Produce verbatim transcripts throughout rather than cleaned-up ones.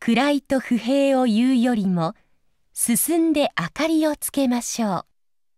暗いと不平を言うよりも進んで明かりをつけましょう。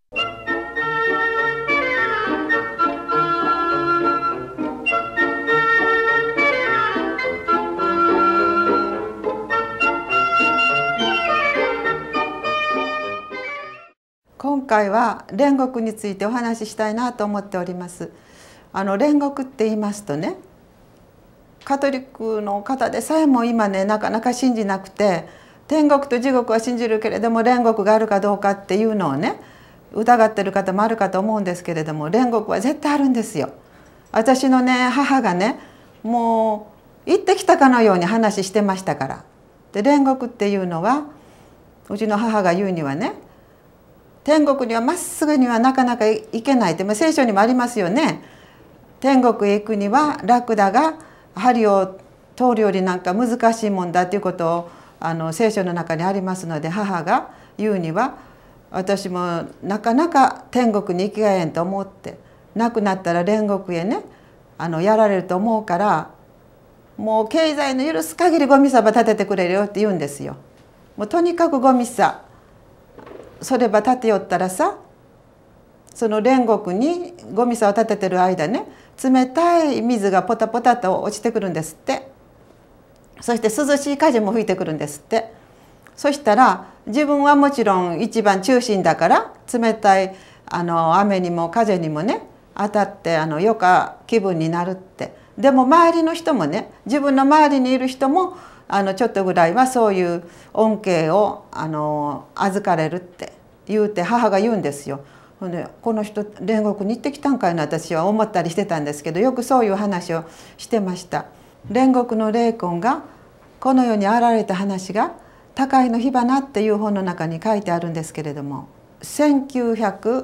今回は煉獄についてお話ししたいなと思っております。あの煉獄って言いますとね、カトリックの方でさえも今ねなかなか信じなくて、天国と地獄は信じるけれども煉獄があるかどうかっていうのをね疑ってる方もあるかと思うんですけれども、煉獄は絶対あるんですよ。私のね母がねもう行ってきたかのように話してましたから。で煉獄っていうのはうちの母が言うにはね、天国にはまっすぐにはなかなか行けないって、まあ、聖書にもありますよね。天国へ行くには楽だが針を通るよりなんか難しいもんだということをあの聖書の中にありますので、母が言うには私もなかなか天国に行きがえんと思って、亡くなったら煉獄へねあのやられると思うから、もう経済の許す限りゴミさば立ててくれるよって言うんですよ。もうとにかくゴミさそれば立てよったらさ、その煉獄にゴミさを立ててる間ね冷たい水がポタポタと落ちてくるんですって。そして涼しい風も吹いてくるんですって。そしたら自分はもちろん一番中心だから冷たいあの雨にも風にもね当たってあの余暇気分になるって。でも周りの人もね、自分の周りにいる人もあのちょっとぐらいはそういう恩恵をあの預かれるって言うて母が言うんですよ。ほんでこの人煉獄に行ってきたんかいな私は思ったりしてたんですけど、よくそういう話をしてました。煉獄の霊魂がこの世に現れた話が「高いの火花」っていう本の中に書いてあるんですけれども、せんきゅうひゃく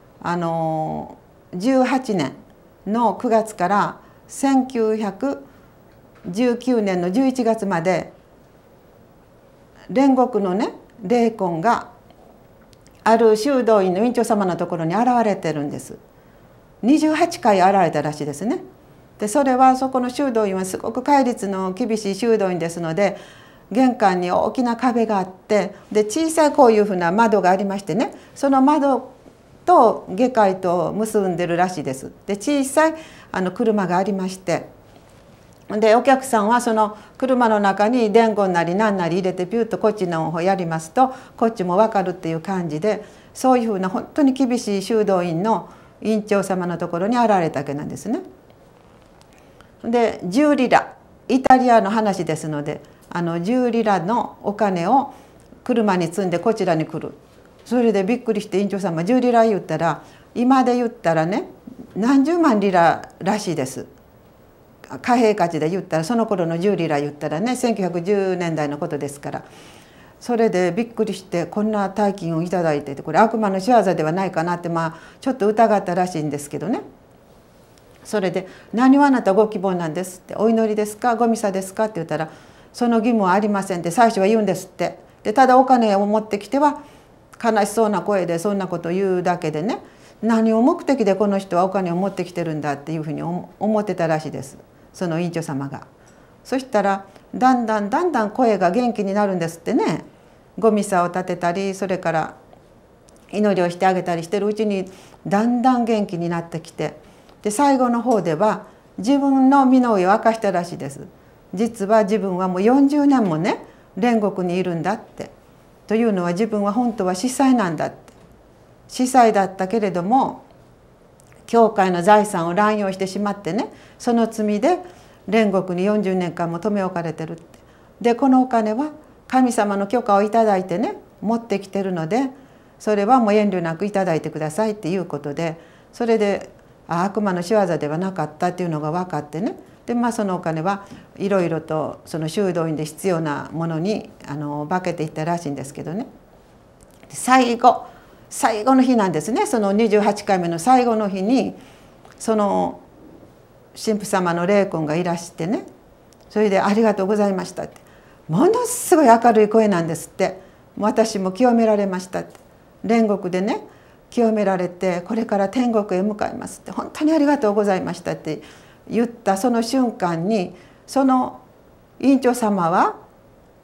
じゅうはちねんのくがつからせんきゅうひゃくじゅうきゅうねんのじゅういちがつまで煉獄のね霊魂がある修道院の院長様のところに現れてるんです。にじゅうはちかい現れたらしいですね。でそれはそこの修道院はすごく戒律の厳しい修道院ですので、玄関に大きな壁があって、で小さいこういうふうな窓がありましてね、その窓と下界と結んでるらしいです。で小さいあの車がありまして、でお客さんはその車の中に伝言なり何なり入れてピュッとこっちの方やりますとこっちも分かるっていう感じで、そういうふうな本当に厳しい修道院の院長様のところに現れたわけなんですね。でじゅうリラ、イタリアの話ですので、あのじゅうリラのお金を車に積んでこちらに来る。それでびっくりして院長様じゅうリラ言ったら、今で言ったらね何十万リラらしいです。貨幣価値で言ったら、その頃のじゅうリラ言ったらねせんきゅうひゃくじゅうねんだいのことですから、それでびっくりしてこんな大金をいただいてて、これ悪魔の仕業ではないかなってまあちょっと疑ったらしいんですけどね。それで「何をあなたご希望なんです」って「お祈りですかごミサですか?」って言ったら「その義務はありません」って最初は言うんですって。でただお金を持ってきては悲しそうな声でそんなことを言うだけでね、何を目的でこの人はお金を持ってきてるんだっていうふうに思ってたらしいです、その院長様が。そしたらだんだんだんだん声が元気になるんですってね。ごミサを立てたり、それから祈りをしてあげたりしてるうちにだんだん元気になってきて、で最後の方では自分の身の上を明かしたらしいです。実は自分はもうよんじゅうねんもね煉獄にいるんだって。というのは自分は本当は司祭なんだって。司祭だったけれども教会の財産を乱用してしまってね、その罪で煉獄によんじゅうねんかんも留め置かれてるって。でこのお金は神様の許可をいただいてね持ってきてるので、それはもう遠慮なくいただいてくださいっていうことで、それで悪魔の仕業ではなかったっていうのが分かってね、でまあそのお金はいろいろとその修道院で必要なものにあの化けていったらしいんですけどね。最後最後の日なんですね。そのにじゅうはちかいめの最後の日にその神父様の霊魂がいらしてね、それで「ありがとうございました」ってものすごい明るい声なんですって。私も清められましたって、煉獄でね清められてこれから天国へ向かいますって本当にありがとうございましたって言ったその瞬間に、その院長様は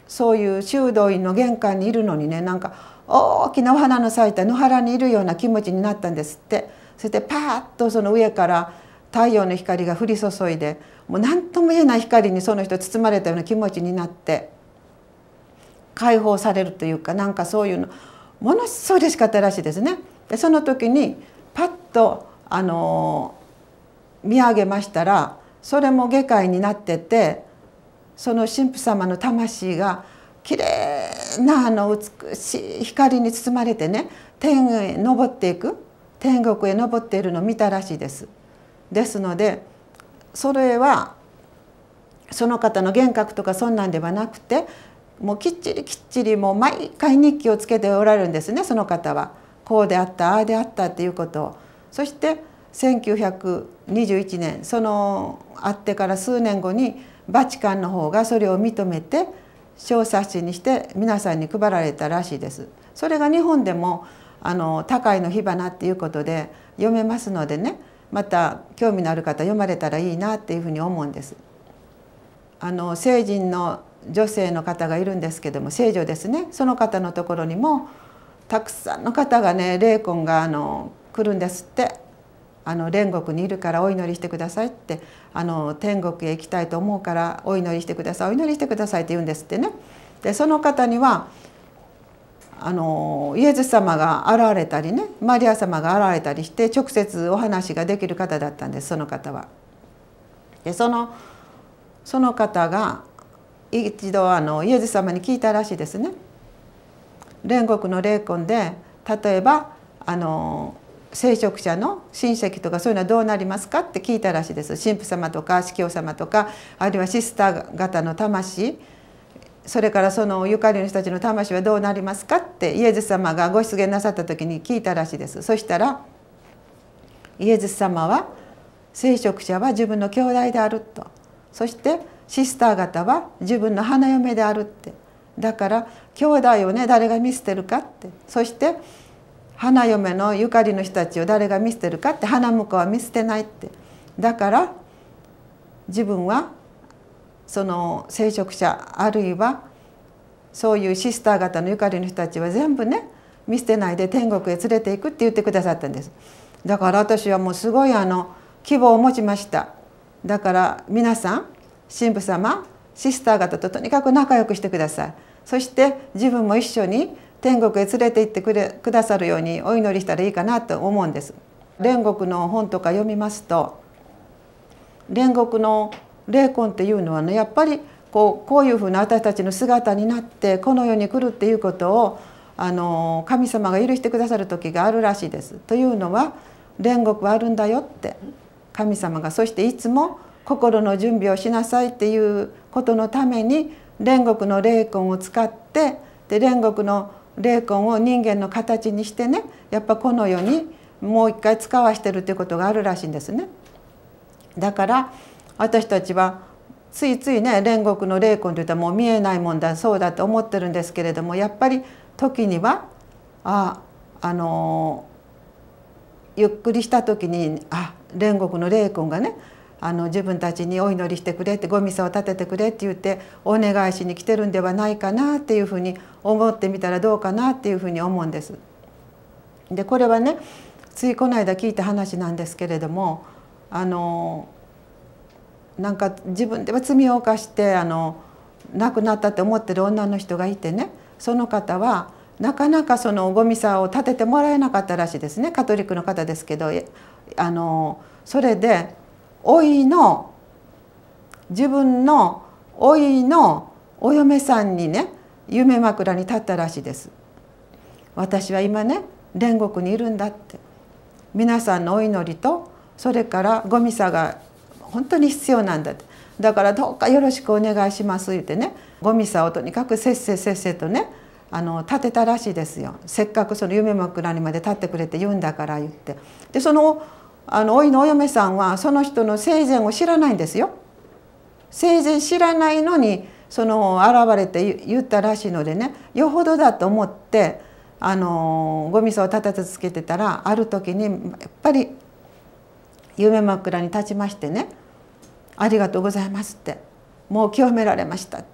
そういう修道院の玄関にいるのにね、なんか大きなお花の咲いた野原にいるような気持ちになったんですって。そしてパーッとその上から太陽の光が降り注いで、もう何とも言えない光にその人包まれたような気持ちになって解放されるというか、なんかそういうのものすごい嬉しかったらしいですね。でその時にパッとあの見上げましたら、それも下界になってて、その神父様の魂がきれいなあの美しい光に包まれてね、天へ昇っていく、天国へ昇っているのを見たらしいです。ですのでそれはその方の幻覚とかそんなんではなくて、もうきっちりきっちりもう毎回日記をつけておられるんですね、その方は。こうであったああであったっていうことを。そしてせんきゅうひゃくにじゅういちねん、そのあってから数年後にバチカンの方がそれを認めて小冊子にして皆さんに配られたらしいです。それが日本でもあの高いの火花っていうことで読めますのでね、また興味のある方読まれたらいいなっていうふうに思うんです。あの聖人の女性の方がいるんですけども、聖女ですね、その方のところにもたくさんの方がね、霊魂があの来るんですって。あの煉獄にいるからお祈りしてくださいって、あの天国へ行きたいと思うからお祈りしてください、お祈りしてくださいって言うんですってね。でその方にはあのイエス様が現れたりね、マリア様が現れたりして直接お話ができる方だったんです、その方は。でそのその方が一度あのイエス様に聞いたらしいですね。煉獄の霊魂で例えばあの聖職者の親戚とかそういうのはどうなりますかって聞いたらしいです。神父様とか司教様とか、あるいはシスター方の魂、それからそのゆかりの人たちの魂はどうなりますかってイエス様がご出現なさった時に聞いたらしいです。そしたらイエス様は聖職者は自分の兄弟であると、そしてシスター方は自分の花嫁であるって、だから兄弟をね誰が見捨てるかって、そして花嫁のゆかりの人たちを誰が見捨てるかって、花婿は見捨てないって、だから自分はその聖職者あるいはそういうシスター方のゆかりの人たちは全部ね見捨てないで天国へ連れていくって言ってくださったんです。だから私はもうすごいあの希望を持ちました。だから皆さん神父様シスター方ととにかく仲良くしてください。そして自分も一緒に天国へ連れて行ってくれくださるようにお祈りしたらいいかなと思うんです。煉獄の本とか読みますと、煉獄の霊魂っていうのはね、やっぱりこうこういうふうな私たちの姿になってこの世に来るっていうことをあの神様が許してくださる時があるらしいです。というのは煉獄はあるんだよって神様が、そしていつも心の準備をしなさいっていうことのために煉獄の霊魂を使って、で煉獄の霊魂を人間の形にしてね、やっぱこの世にもう一回使わしてるっていうことがあるらしいんですね。だから私たちはついついね煉獄の霊魂といったらもう見えないもんだそうだと思ってるんですけれども、やっぱり時にはああのゆっくりした時にあ煉獄の霊魂がねあの自分たちにお祈りしてくれって、ごミサを立ててくれって言ってお願いしに来てるんではないかなっていうふうに思ってみたらどうかなっていうふうに思うんです。でこれはねついこの間聞いた話なんですけれども、あのなんか自分では罪を犯してあの亡くなったって思ってる女の人がいてね、その方はなかなかそのごミサを立ててもらえなかったらしいですね。カトリックの方ですけど、あのそれで甥いの自分の甥いのお嫁さんにね夢枕に立ったらしいです。私は今ね煉獄にいるんだって、皆さんのお祈りとそれからごミサが本当に必要なんだって、だからどうかよろしくお願いします言ってね、ごミサをとにかくせっせせっせとねあの立てたらしいですよ。せっかくその夢枕にまで立ってくれて言うんだから言って、でそのあの甥のお嫁さんはその人の生前を知らないんですよ。生前知らないのにその現れて言ったらしいのでね、よほどだと思ってあのごミサを立て続けてたら、ある時にやっぱり夢枕に立ちましてね「ありがとうございます」って「もう清められました」って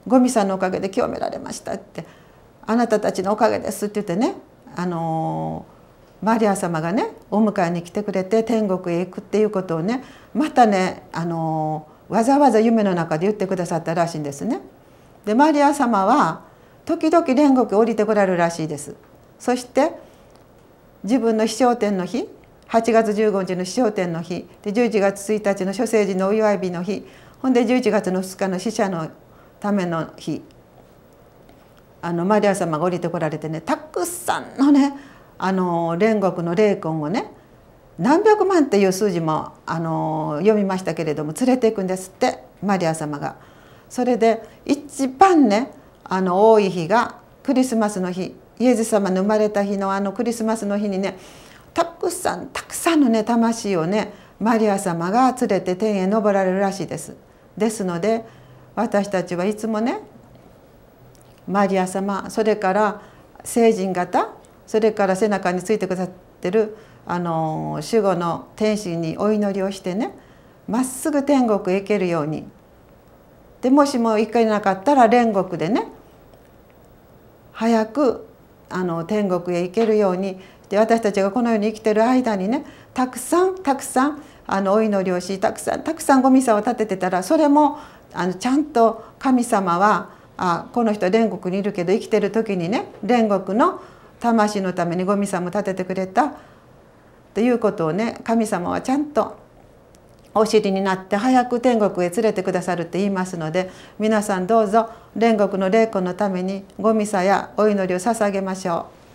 ゴミさんのおかげで清められましたって、あなたたちのおかげですって言ってね、あのマリア様がねお迎えに来てくれて天国へ行くっていうことをね、またね、あのわざわざ夢の中で言ってくださったらしいんですね。でマリア様は時々煉獄へ降りてこられるらしいです。そして自分の飛翔天の日、はちがつじゅうごにちの飛翔天の日で、じゅういちがつついたちの諸聖人のお祝い日の日、ほんでじゅういちがつのふつかの死者のための日、あのマリア様が降りてこられてね、たくさんのね、あの煉獄の霊魂をね、何百万っていう数字もあの読みましたけれども連れていくんですって、マリア様が。それで一番ね、あの多い日がクリスマスの日、イエス様の生まれた日のあのクリスマスの日にね、たくさんたくさんのね魂をねマリア様が連れて天へ昇られるらしいです。ですので私たちはいつもね、マリア様、それから聖人方、それから背中についてくださってるあの守護の天使にお祈りをしてね、まっすぐ天国へ行けるように。でもしも行けなかったら煉獄でね、早くあの天国へ行けるように。で私たちがこの世に生きてる間にね、たくさんたくさんあのお祈りをし、たくさんたくさんごミサを立ててたら、それもあのちゃんと神様は、あこの人煉獄にいるけど生きてる時にね、煉獄の魂のためにごミサも立ててくれたということをね、神様はちゃんとお知りになって早く天国へ連れてくださるって言いますので、皆さんどうぞ煉獄の霊魂のためにごミサやお祈りを捧げましょう。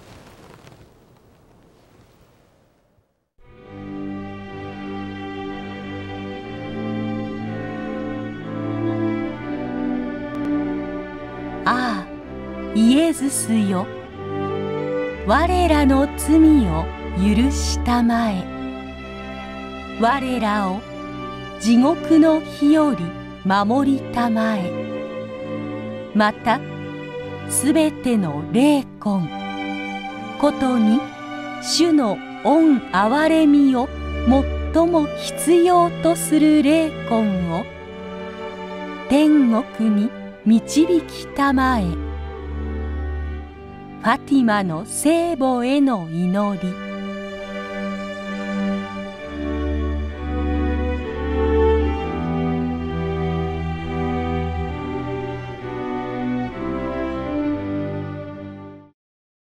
ああ、イエズスよ、我らの罪を許したまえ。我らを地獄の火より守りたまえ。またすべての霊魂ことに主の御憐れみを最も必要とする霊魂を天国に導きたまえ。ファティマの聖母への祈り。